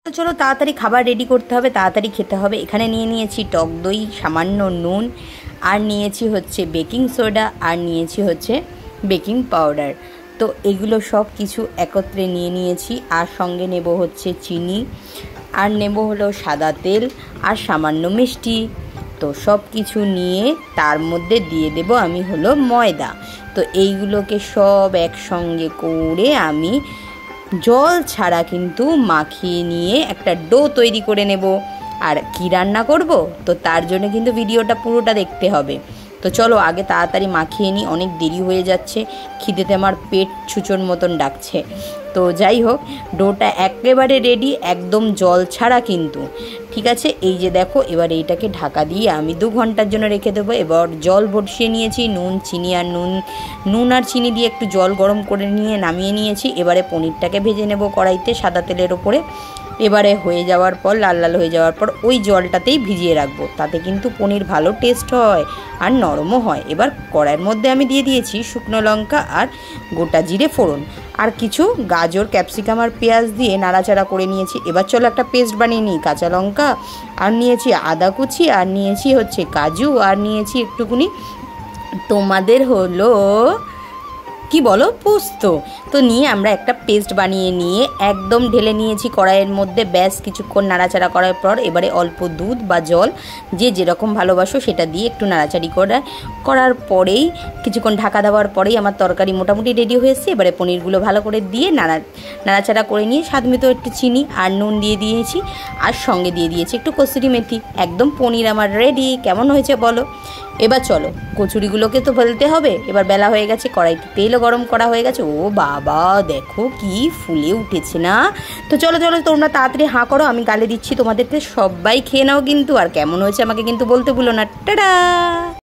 চলো তাড়াতাড়ি খাবার রেডি করতে হবে, তাড়াতাড়ি খেতে হবে। এখানে নিয়ে নিয়েছি টক দই, সামান্য নুন, আর নিয়েছি হচ্ছে বেকিং সোডা, আর নিয়েছি হচ্ছে বেকিং পাউডার। তো এগুলো সব কিছু একত্রে নিয়ে নিয়েছি। আর সঙ্গে নেব হচ্ছে চিনি, আর নেব হলো সাদা তেল, আর সামান্য মিষ্টি। তো সব কিছু নিয়ে তার মধ্যে দিয়ে দেব আমি হলো ময়দা। তো এইগুলোকে সব একসঙ্গে করে আমি জল ছাড়া কিন্তু মাখিয়ে নিয়ে একটা ডো তৈরি করে নেব। আর কি রান্না করব, তো তার জন্য কিন্তু ভিডিওটা পুরোটা দেখতে হবে। তো চলো আগে তাড়াতাড়ি মাখিয়ে নিই, অনেক দেরি হয়ে যাচ্ছে, খিদেতে আমার পেট ছুঁচোর মতন ডাকছে। তো যাই হোক, ডোটা একেবারে রেডি, একদম জল ছাড়া কিন্তু। ঠিক আছে, এই যে দেখো, এবার এইটাকে ঢাকা দিয়ে আমি 2 ঘন্টার জন্য রেখে দেবো। এবার জল বসিয়ে নিয়েছি, নুন আর চিনি দিয়ে একটু জল গরম করে নিয়ে নামিয়ে নিয়েছি। এবারে পনিরটাকে ভেজে নেব কড়াইতে সাদা তেলের ওপরে। এবারে হয়ে যাওয়ার পর, লাল লাল হয়ে যাওয়ার পর ওই জলটাতেই ভিজিয়ে রাখবো, তাতে কিন্তু পনির ভালো টেস্ট হয় আর নরমও হয়। এবার কড়াইয়ের মধ্যে আমি দিয়ে দিয়েছি শুকনো লঙ্কা আর গোটা জিরে ফোড়ন, আর কিছু গাজর, ক্যাপসিকাম আর পেঁয়াজ দিয়ে নাড়াচাড়া করে নিয়েছি। এবার চলো একটা পেস্ট বানিয়ে নিই। কাঁচা লঙ্কা, আর নিয়েছি আদা কুচি, আর নিয়েছি হচ্ছে কাজু, আর নিয়েছি একটুকুনি তোমাদের হলো কি বলো, পোস্ত। তো নিয়ে আমরা একটা পেস্ট বানিয়ে নিয়ে একদম ঢেলে নিয়েছি কড়াইয়ের মধ্যে। ব্যাস কিছুক্ষণ নাড়াচাড়া করার পর এবারে অল্প দুধ বা জল, যে যেরকম ভালোবাসো সেটা দিয়ে একটু নাড়াচাড়ি করার পরেই, কিছুক্ষণ ঢাকা দেওয়ার পরেই আমার তরকারি মোটামুটি রেডি হয়ে এসেছে। এবারে পনিরগুলো ভালো করে দিয়ে নাড়াচাড়া করে নিয়ে স্বাদমতো একটু চিনি আর নুন দিয়ে দিয়েছি, আর সঙ্গে দিয়ে দিয়েছি একটু কসুরি মেথি। একদম পনির আমার রেডি। কেমন হয়েছে বলো? এবার চলো কচুরিগুলোকে তো বেলতে হবে। এবার বেলা হয়ে গেছে, কড়াইতে তেলও গরম করা হয়ে গেছে। ও বাবা, দেখো কি ফুলে উঠেছে না? তো চলো চলো, তোমরা তাড়াতাড়ি হাঁ করো, আমি গালে দিচ্ছি তোমাদেরকে। সবাই খেয়ে নাও কিন্তু, আর কেমন হয়েছে আমাকে কিন্তু বলতে ভুলো না। টাটা।